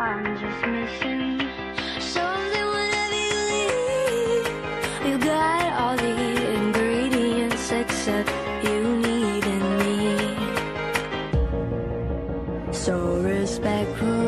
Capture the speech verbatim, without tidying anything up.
I'm just missing something whenever you leave. You got all the ingredients except you needed me. So respectful.